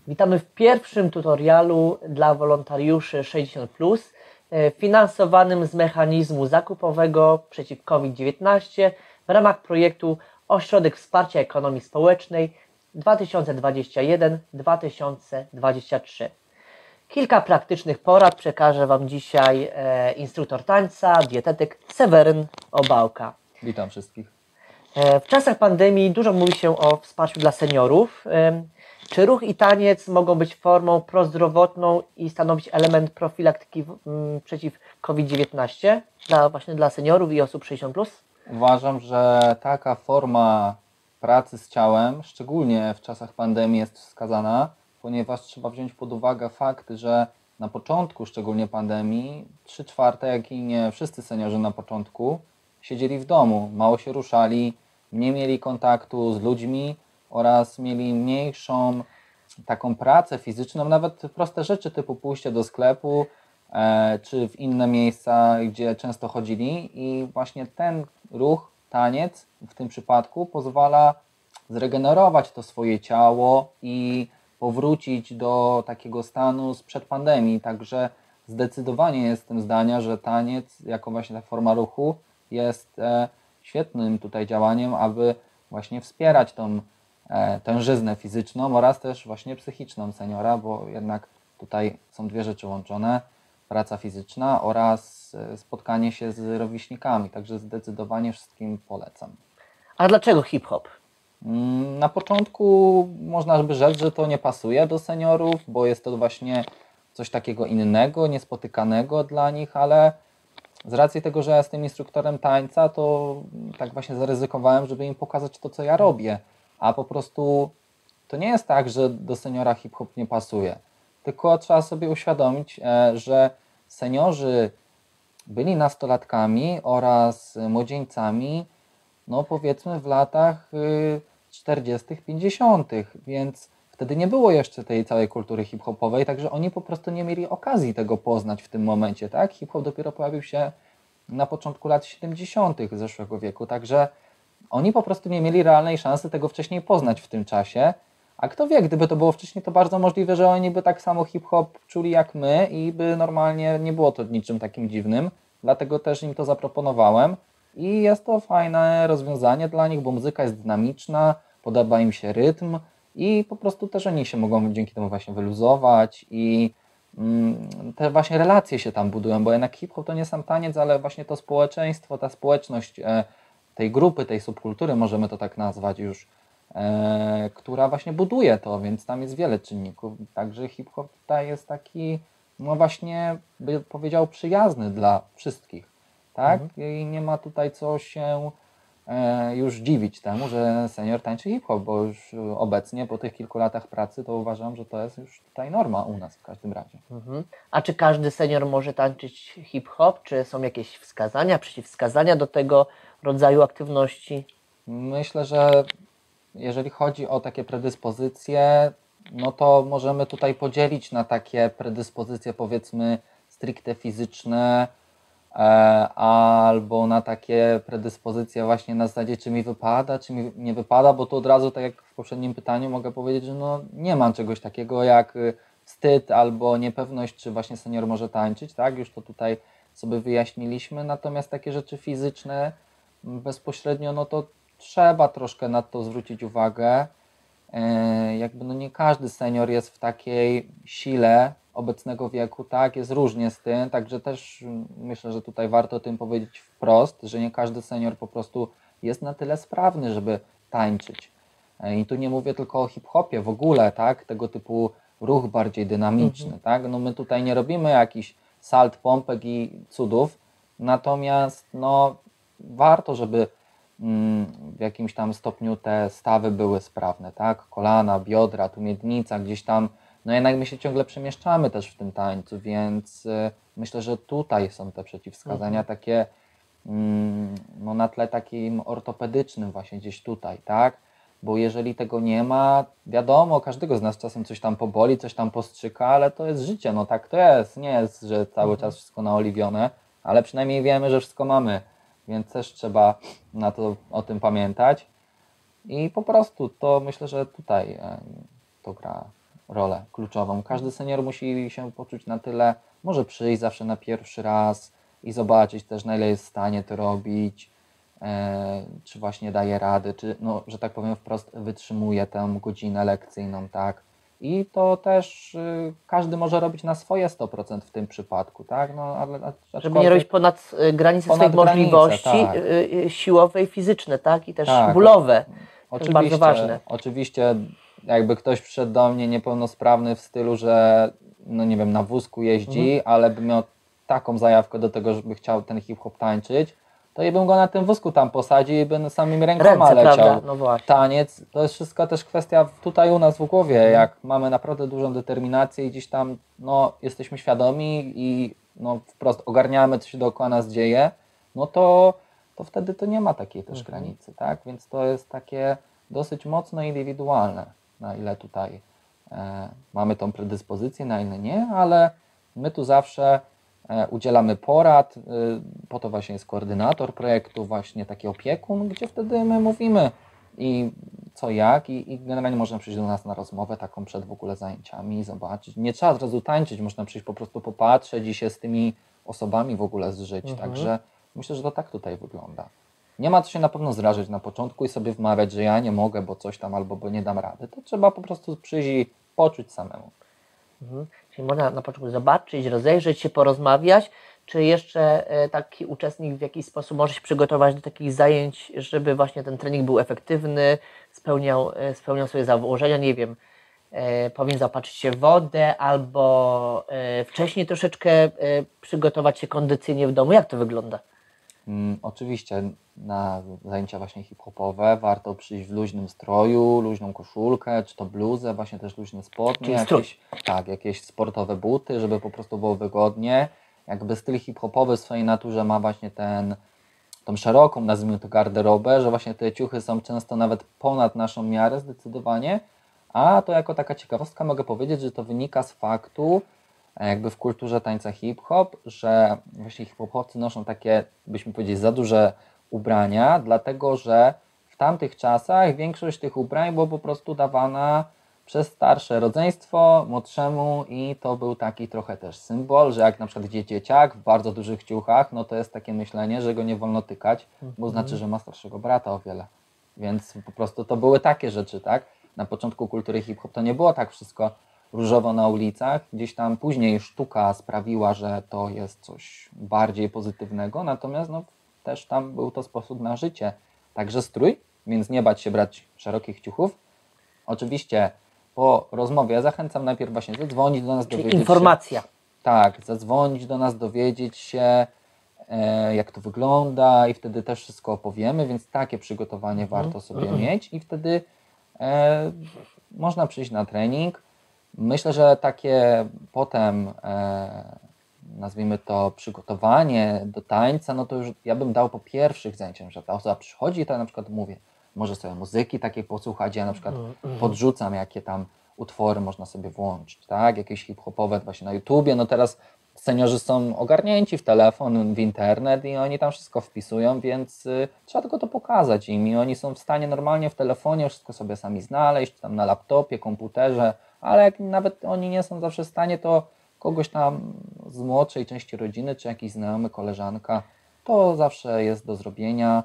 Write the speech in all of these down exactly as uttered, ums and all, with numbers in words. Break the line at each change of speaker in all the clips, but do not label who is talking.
Witamy w pierwszym tutorialu dla wolontariuszy sześćdziesiąt plus, finansowanym z mechanizmu zakupowego przeciw COVID dziewiętnaście w ramach projektu Ośrodek Wsparcia Ekonomii Społecznej dwa tysiące dwudziesty pierwszy do dwa tysiące dwudziestego trzeciego. Kilka praktycznych porad przekaże Wam dzisiaj e, instruktor tańca, dietetyk Seweryn Obałka.
Witam wszystkich.
E, w czasach pandemii dużo mówi się o wsparciu dla seniorów. E, czy ruch i taniec mogą być formą prozdrowotną i stanowić element profilaktyki m, przeciw COVID dziewiętnaście dla, właśnie dla seniorów i osób sześćdziesiąt plus?
Uważam, że taka forma pracy z ciałem, szczególnie w czasach pandemii, jest wskazana, ponieważ trzeba wziąć pod uwagę fakt, że na początku, szczególnie pandemii, trzy czwarte, jak i nie wszyscy seniorzy na początku, siedzieli w domu, mało się ruszali, nie mieli kontaktu z ludźmi oraz mieli mniejszą taką pracę fizyczną, nawet proste rzeczy typu pójście do sklepu e, czy w inne miejsca, gdzie często chodzili, i właśnie ten ruch, taniec w tym przypadku pozwala zregenerować to swoje ciało i powrócić do takiego stanu sprzed pandemii. Także zdecydowanie jestem zdania, że taniec jako właśnie ta forma ruchu jest e, świetnym tutaj działaniem, aby właśnie wspierać tą e, tężyznę fizyczną oraz też właśnie psychiczną seniora, bo jednak tutaj są dwie rzeczy łączone, praca fizyczna oraz e, spotkanie się z rówieśnikami, także zdecydowanie wszystkim polecam.
A dlaczego hip-hop?
Na początku można by rzec, że to nie pasuje do seniorów, bo jest to właśnie coś takiego innego, niespotykanego dla nich, ale z racji tego, że ja jestem instruktorem tańca, to tak właśnie zaryzykowałem, żeby im pokazać to, co ja robię. A po prostu to nie jest tak, że do seniora hip-hop nie pasuje, tylko trzeba sobie uświadomić, że seniorzy byli nastolatkami oraz młodzieńcami, no powiedzmy w latach czterdziestych, pięćdziesiątych, więc wtedy nie było jeszcze tej całej kultury hip-hopowej, także oni po prostu nie mieli okazji tego poznać w tym momencie, tak? Hip-hop dopiero pojawił się na początku lat siedemdziesiątych zeszłego wieku, także oni po prostu nie mieli realnej szansy tego wcześniej poznać w tym czasie, a kto wie, gdyby to było wcześniej, to bardzo możliwe, że oni by tak samo hip-hop czuli jak my i by normalnie nie było to niczym takim dziwnym, dlatego też im to zaproponowałem. I jest to fajne rozwiązanie dla nich, bo muzyka jest dynamiczna, podoba im się rytm i po prostu też oni się mogą dzięki temu właśnie wyluzować i mm, te właśnie relacje się tam budują, bo jednak hip-hop to nie sam taniec, ale właśnie to społeczeństwo, ta społeczność e, tej grupy, tej subkultury, możemy to tak nazwać już, e, która właśnie buduje to, więc tam jest wiele czynników. Także hip-hop tutaj jest taki, no właśnie, by powiedział, przyjazny dla wszystkich. Tak? Mhm. I nie ma tutaj co się e, już dziwić temu, że senior tańczy hip-hop, bo już obecnie po tych kilku latach pracy to uważam, że to jest już tutaj norma u nas w każdym razie.
Mhm. A czy każdy senior może tańczyć hip-hop? Czy są jakieś wskazania, przeciwwskazania do tego rodzaju aktywności?
Myślę, że jeżeli chodzi o takie predyspozycje, no to możemy tutaj podzielić na takie predyspozycje, powiedzmy stricte fizyczne, albo na takie predyspozycje właśnie na zasadzie, czy mi wypada, czy mi nie wypada, bo tu od razu, tak jak w poprzednim pytaniu, mogę powiedzieć, że no nie mam czegoś takiego jak wstyd albo niepewność, czy właśnie senior może tańczyć, tak? Już to tutaj sobie wyjaśniliśmy, natomiast takie rzeczy fizyczne bezpośrednio, no to trzeba troszkę na to zwrócić uwagę. Jakby no nie każdy senior jest w takiej sile obecnego wieku, tak, jest różnie z tym, także też myślę, że tutaj warto o tym powiedzieć wprost, że nie każdy senior po prostu jest na tyle sprawny, żeby tańczyć. I tu nie mówię tylko o hip-hopie w ogóle, tak, tego typu ruch bardziej dynamiczny, mhm. tak, no my tutaj nie robimy jakichś salt, pompek i cudów, natomiast no warto, żeby mm, w jakimś tam stopniu te stawy były sprawne, tak, kolana, biodra, tu miednica, gdzieś tam. No jednak my się ciągle przemieszczamy też w tym tańcu, więc y, myślę, że tutaj są te przeciwwskazania mhm. takie mm, no na tle takim ortopedycznym właśnie gdzieś tutaj, tak? Bo jeżeli tego nie ma, wiadomo, każdego z nas czasem coś tam poboli, coś tam postrzyka, ale to jest życie, no tak to jest, nie jest, że cały mhm. czas wszystko naoliwione, ale przynajmniej wiemy, że wszystko mamy, więc też trzeba na to, o tym pamiętać i po prostu to myślę, że tutaj y, to gra rolę kluczową. Każdy senior musi się poczuć na tyle, może przyjść zawsze na pierwszy raz i zobaczyć też, na ile jest w stanie to robić, e, czy właśnie daje radę, czy, no, że tak powiem wprost, wytrzymuje tę godzinę lekcyjną, tak. I to też y, każdy może robić na swoje sto procent w tym przypadku, tak? No, ale,
Żeby nie robić ponad y, granice
ponad
swoich
granicę,
możliwości
tak.
y, y, siłowe i fizyczne, tak? I też
Tak,
bólowe. To jest
Oczywiście,
bardzo ważne.
oczywiście jakby ktoś przyszedł do mnie niepełnosprawny w stylu, że no nie wiem, na wózku jeździ,
Mhm.
ale by miał taką zajawkę do tego, żeby chciał ten hip-hop tańczyć, to i bym go na tym wózku tam posadził i by samymi rękoma
Ręce,
leciał.
prawda? No właśnie.
Taniec, to jest wszystko też kwestia tutaj u nas w głowie,
Mhm.
jak mamy naprawdę dużą determinację i gdzieś tam no, jesteśmy świadomi i no, wprost ogarniamy, co się dookoła nas dzieje, no to, to wtedy to nie ma takiej też
Mhm.
granicy, tak? Więc to jest takie dosyć mocno indywidualne, na ile tutaj e, mamy tą predyspozycję, na ile nie, ale my tu zawsze e, udzielamy porad, e, po to właśnie jest koordynator projektu, właśnie taki opiekun, gdzie wtedy my mówimy i co jak i, i generalnie można przyjść do nas na rozmowę taką przed w ogóle zajęciami i zobaczyć. Nie trzeba od razu tańczyć, można przyjść po prostu popatrzeć i się z tymi osobami w ogóle zżyć,
Mhm.
także myślę, że to tak tutaj wygląda. Nie ma co się na pewno zrażać na początku i sobie wmawiać, że ja nie mogę, bo coś tam albo bo nie dam rady. To trzeba po prostu przyjść i poczuć samemu.
Mhm. Czyli można na początku zobaczyć, rozejrzeć się, porozmawiać, czy jeszcze e, taki uczestnik w jakiś sposób może się przygotować do takich zajęć, żeby właśnie ten trening był efektywny, spełniał, e, spełniał swoje założenia, nie wiem, e, powinien zaopatrzyć się w wodę albo e, wcześniej troszeczkę e, przygotować się kondycyjnie w domu. Jak to wygląda?
Mm, oczywiście na zajęcia właśnie hip-hopowe warto przyjść w luźnym stroju, luźną koszulkę, czy to bluzę, właśnie też luźne spodnie,
Czyli strój.
jakieś, tak, jakieś sportowe buty, żeby po prostu było wygodnie. Jakby styl hip-hopowy w swojej naturze ma właśnie ten, tą szeroką, nazwijmy to, garderobę, że właśnie te ciuchy są często nawet ponad naszą miarę zdecydowanie, a to jako taka ciekawostka mogę powiedzieć, że to wynika z faktu, jakby w kulturze tańca hip-hop, że właśnie hip-hopowcy noszą takie, byśmy powiedzieli, za duże ubrania, dlatego że w tamtych czasach większość tych ubrań była po prostu dawana przez starsze rodzeństwo młodszemu i to był taki trochę też symbol, że jak na przykład idzie dzieciak w bardzo dużych ciuchach, no to jest takie myślenie, że go nie wolno tykać, bo znaczy, że ma starszego brata o wiele. Więc po prostu to były takie rzeczy, tak? Na początku kultury hip-hop to nie było tak wszystko różowo na ulicach. Gdzieś tam później sztuka sprawiła, że to jest coś bardziej pozytywnego, natomiast no, też tam był to sposób na życie. Także strój, więc nie bać się brać szerokich ciuchów. Oczywiście po rozmowie zachęcam najpierw właśnie zadzwonić do nas,
Czyli
dowiedzieć
informacja.
się. Tak, zadzwonić do nas, dowiedzieć się, e, jak to wygląda i wtedy też wszystko opowiemy, więc takie przygotowanie
Mhm.
warto sobie mieć i wtedy e, można przyjść na trening. Myślę, że takie potem, e, nazwijmy to, przygotowanie do tańca, no to już ja bym dał po pierwszych zajęciach, że ta osoba przychodzi i to ja na przykład mówię, może sobie muzyki takiej posłuchać, ja na przykład podrzucam, jakie tam utwory można sobie włączyć, tak, jakieś hip-hopowe właśnie na YouTubie, no teraz seniorzy są ogarnięci w telefon, w internet i oni tam wszystko wpisują, więc y, trzeba tylko to pokazać im i oni są w stanie normalnie w telefonie wszystko sobie sami znaleźć, tam na laptopie, komputerze, ale jak nawet oni nie są zawsze w stanie, to kogoś tam z młodszej części rodziny, czy jakiś znajomy, koleżanka, to zawsze jest do zrobienia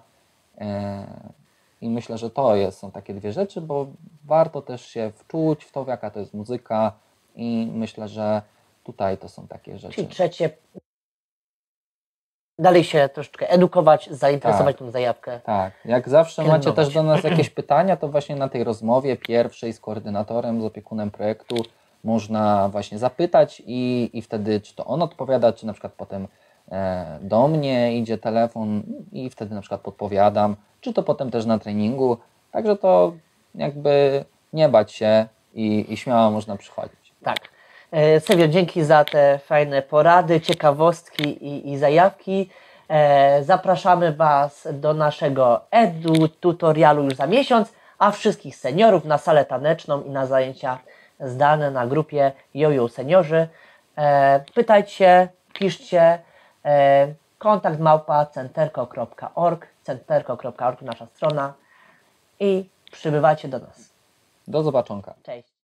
e, i myślę, że to jest, są takie dwie rzeczy, bo warto też się wczuć w to, jaka to jest muzyka i myślę, że tutaj to są takie rzeczy.
Czyli trzecie, dalej się troszeczkę edukować, zainteresować
Tak.
tą zajawkę.
Tak, jak zawsze macie
Pielęgnować.
też do nas jakieś pytania, to właśnie na tej rozmowie pierwszej z koordynatorem, z opiekunem projektu można właśnie zapytać i, i wtedy czy to on odpowiada, czy na przykład potem e, do mnie idzie telefon i wtedy na przykład podpowiadam, czy to potem też na treningu, także to jakby nie bać się i, i śmiało można przychodzić.
Tak. E, Sewio, dzięki za te fajne porady, ciekawostki i, i zajawki. E, zapraszamy Was do naszego edu tutorialu już za miesiąc, a wszystkich seniorów na salę taneczną i na zajęcia zdalne na grupie Jojo Seniorzy. E, pytajcie, piszcie, e, kontakt małpa centerco kropka org, centerco kropka org nasza strona i przybywajcie do nas.
Do zobaczonka.
Cześć.